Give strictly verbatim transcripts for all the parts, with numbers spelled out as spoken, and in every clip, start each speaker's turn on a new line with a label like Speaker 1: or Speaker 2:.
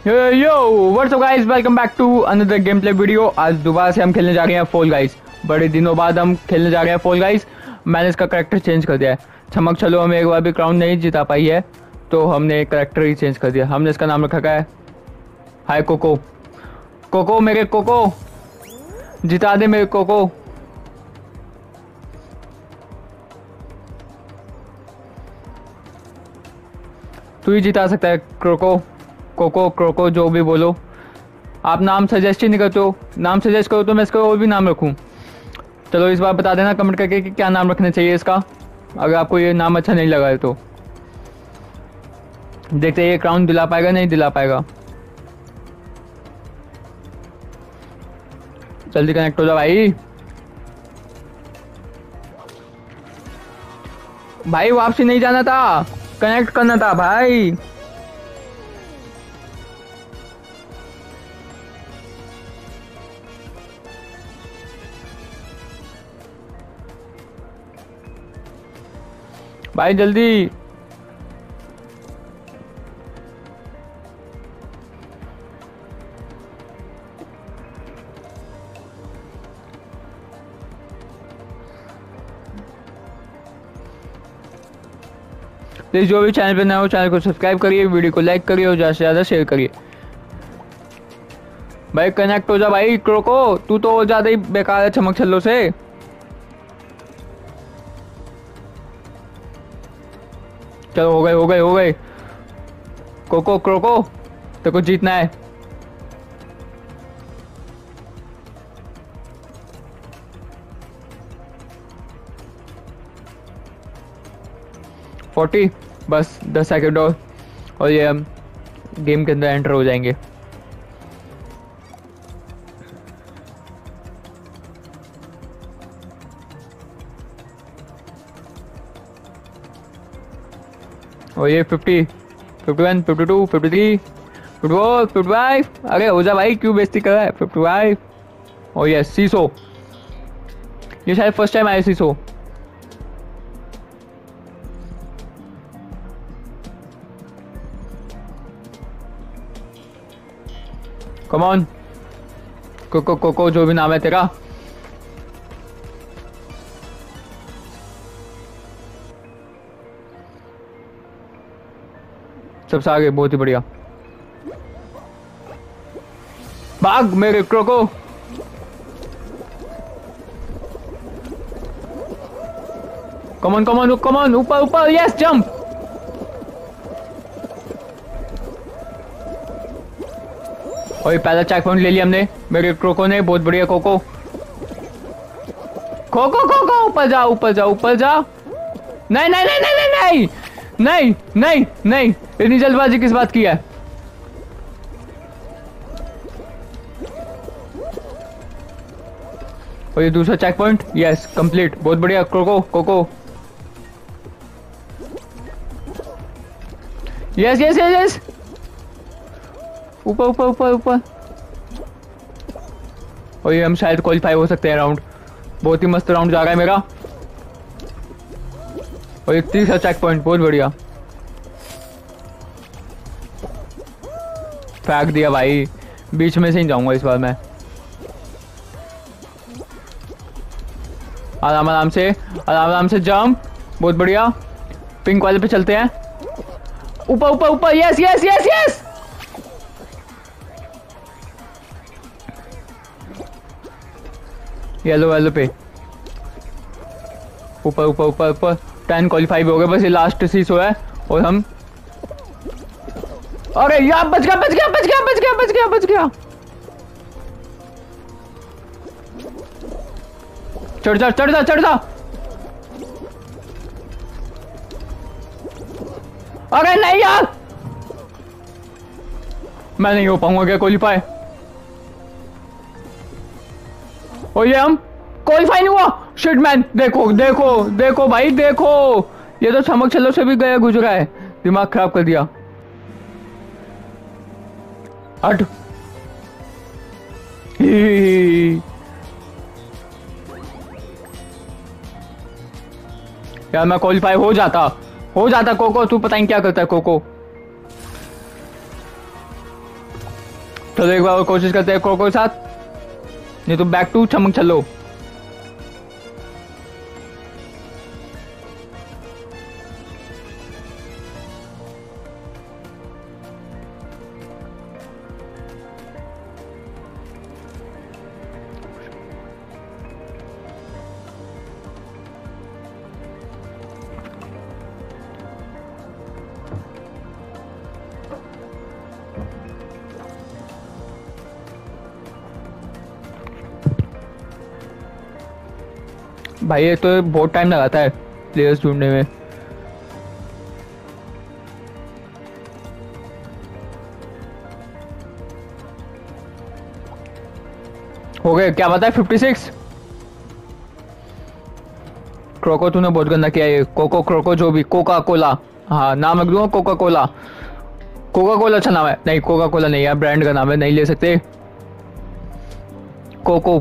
Speaker 1: Yo what's up guys, welcome back to another game play video. आज दोबारा से हम खेलने जा रहे हैं फॉल गाइस। बड़े दिनों बाद हम खेलने जा रहे हैं फॉल गाइस। मैंने इसका करेक्टर चेंज कर दिया है। चमक चलो हमें एक बार भी क्राउन नहीं जिता पाई है, तो हमने करेक्टर ही चेंज कर दिया। हमने इसका नाम रखा है हाय कोको। कोको मेरे कोको, जिता दे मेरे कोको। तू ही जिता सकता है क्रोको, कोको, क्रोको, जो भी बोलो। आप नाम सजेस्ट ही नहीं करते हो। नाम सजेस्ट करो तो मैं इसका और भी नाम रखूं। चलो इस बार बता देना कमेंट करके कि क्या नाम रखना चाहिए इसका, अगर आपको ये नाम अच्छा नहीं लगा है तो। देखते हैं ये क्राउन दिला पाएगा नहीं दिला पाएगा। जल्दी कनेक्ट हो जा भाई। भाई वापसी नहीं जाना था, कनेक्ट करना था भाई। भाई जल्दी। प्लीज जो भी चैनल पे नया हो चैनल को सब्सक्राइब करिए, वीडियो को लाइक करिए और ज़्यादा से ज़्यादा शेयर करिए। भाई कनेक्ट हो जा भाई क्रोको, तू तो और ज़्यादा ही बेकार है चमक छल्लो से। चलो हो गए हो गए हो गए। कोको क्रोको तेरे को जीतना है। फोर्टी, बस दस सेकंड और और ये हम गेम के अंदर एंटर हो जाएंगे। और ये fifty, fifty one, fifty two, fifty three, fifty four, fifty five. अरे हो जा भाई, क्यों बेइज्जती कर रहा है। Fifty five. और ये सीसो, ये शायद फर्स्ट टाइम आया seesaw. Come on Coco, Coco जो भी नाम है तेरा। सबसे आगे, बहुत ही बढ़िया। भाग मेरे क्रोको। कमन कमन कमन, ऊपर ऊपर, यस जंप। और पहला चेक पॉइंट ले लिया हमने मेरे क्रोको ने। बहुत बढ़िया कोको। कोको कोको ऊपर जा ऊपर जा ऊपर जा। नहीं नहीं नहीं नहीं नहीं नहीं नहीं नहीं, इतनी जल्दबाजी किस बात की है। और ये दूसरा चेक पॉइंट, यस कंप्लीट। बहुत बढ़िया Coco Coco. Yes yes yes yes, ऊपर ऊपर ऊपर ऊपर। और ये हम शायद क्वालिफाई हो सकते हैं राउंड। बहुत ही मस्त राउंड जा रहा है मेरा। और एक तीसरा चेक पॉइंट, बहुत बढ़िया। फेंक दिया भाई, बीच में से ही जाऊंगा इस बार मैं। आराम आराम से, आराम आराम से जंप। बहुत बढ़िया। पिंक वाले पे चलते हैं। ऊपर ऊपर ऊपर, yes yes yes yes. Yellow yellow पे ऊपर ऊपर ऊपर ऊपर। टेन क्वालिफाई हो गए, बस ये लास्ट सीसो है और हम। अरे यार बच गया बच गया बच गया बच गया बच गया बच गया। चढ़ जा चढ़ जा चढ़ जा। अरे नहीं यार, मैं नहीं हो पाऊंगा क्या क्वालिफाई। और ये हम क्वालिफाई नहीं हुआ। शिट मैन, देखो देखो देखो भाई देखो, ये तो चमक छल्लो से भी गया गुजरा है। दिमाग खराब कर दिया। हट। यार मैं क्वालिफाई हो जाता हो जाता कोको, तू पता नहीं क्या करता है कोको। चलो एक बार और कोशिश करते हैं क्रोको के साथ, नहीं तो बैक टू चमक चलो। भाई ये तो बहुत टाइम लगाता है प्लेयर्स ढूंढने में। हो गए क्या पता है फिफ्टी सिक्स। क्रोको तूने बहुत गंदा किया ये। कोको क्रोको जो भी, कोका कोला, हाँ नाम रख दूंगा कोका कोला। कोका कोला अच्छा नाम है। नहीं कोका कोला नहीं यार, ब्रांड का नाम है, नहीं ले सकते। कोको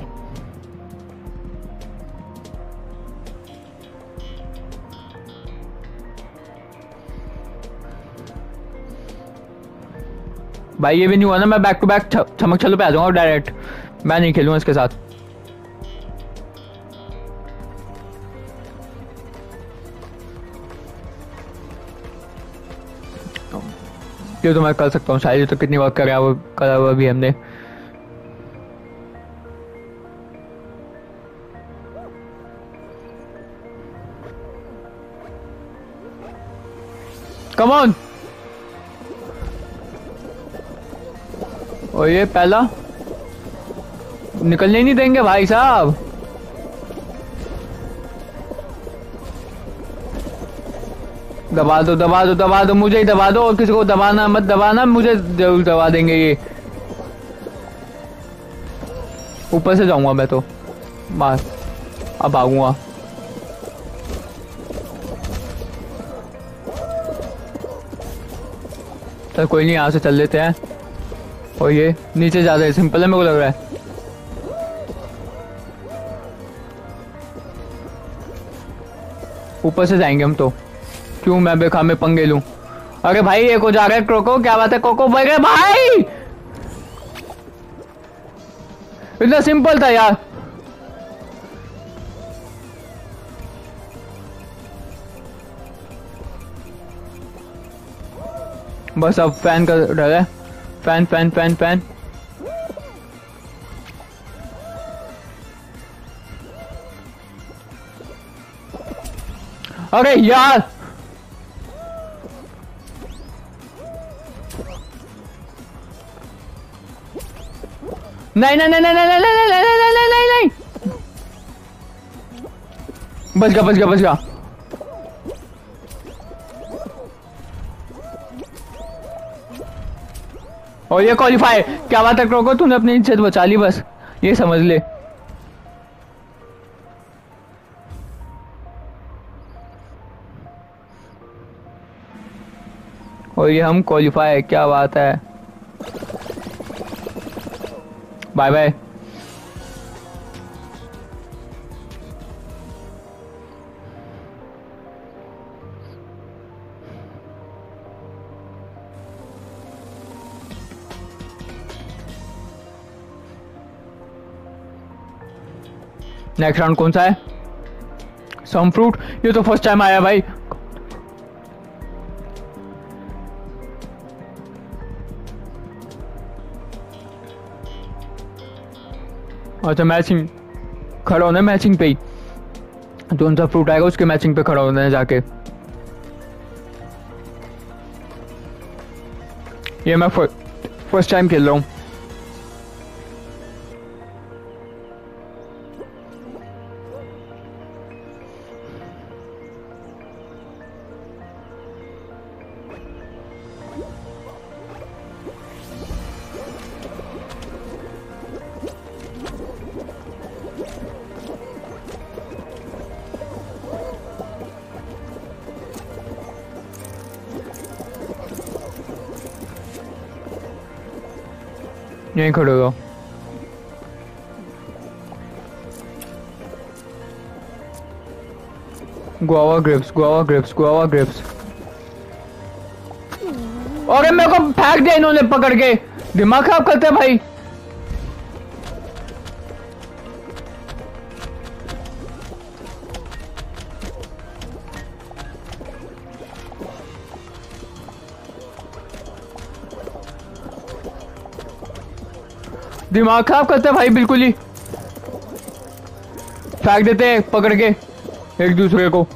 Speaker 1: भाई ये भी नहीं हुआ ना, मैं बैक टू बैक चमक चलो पे आ जाऊंगा डायरेक्ट। मैं नहीं खेलूंगा इसके साथ। ये तो मैं कर सकता हूँ शायद, तो कितनी बार करा वो करा हुआ भी हमने। Come on. और ये पहला निकलने नहीं देंगे भाई साहब। दबा दो दबा दो दबा दो, मुझे ही दबा दो, और किसी को दबाना मत, दबाना मुझे जरूर दबा देंगे ये। ऊपर से जाऊंगा मैं तो, बस अब भागूंगा। चल कोई नहीं, यहाँ से चल लेते हैं। और ये नीचे जा रहे हैं, सिंपल है मेरे को लग रहा है। ऊपर से जाएंगे हम तो, क्यों मैं बेकार में पंगे लूं। अरे भाई एक हो जा रहा है क्रोको, क्या बात है कोको भाई। भाई इतना सिंपल था यार। बस अब फैन का डर है। फैन फैन फैन फैन अरे यार नहीं नहीं नहीं नहीं नहीं नहीं नहीं नहीं नहीं नहीं नहीं, बच गया बच गया बच गया। और ये क्वालिफाई, क्या बात है क्रोको, तूने अपनी इज्जत बचा ली, बस ये समझ ले। और ये हम क्वालिफाई, क्या बात है। Bye bye. नेक्स्ट राउंड कौन सा है? सम फ्रूट, ये तो फर्स्ट टाइम आया भाई। अच्छा मैचिंग खड़ा होना है, मैचिंग पे ही कौन सा फ्रूट आएगा उसके मैचिंग पे खड़ा होना है जाके। ये मैं फर्स्ट टाइम खेल रहा हूँ। यहीं खड़े हो। Guava grapes guava grapes guava grapes. अरे मेरे को फेंक दिया इन्होंने पकड़ के। दिमाग खराब करते हैं भाई। दिमाग खराब करते हैं भाई, बिल्कुल ही फेंक देते हैं पकड़ के एक दूसरे को।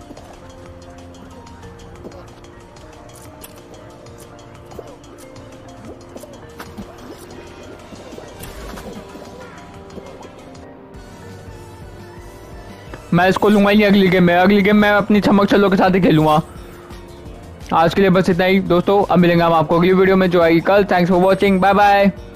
Speaker 1: मैं इसको लूंगा ही अगली गेम में। अगली गेम मैं अपनी चमक छल्लों के साथ ही खेलूंगा। आज के लिए बस इतना ही दोस्तों, अब मिलेंगे हम आपको अगली वीडियो में जो आएगी कल। Thanks for watching, bye bye.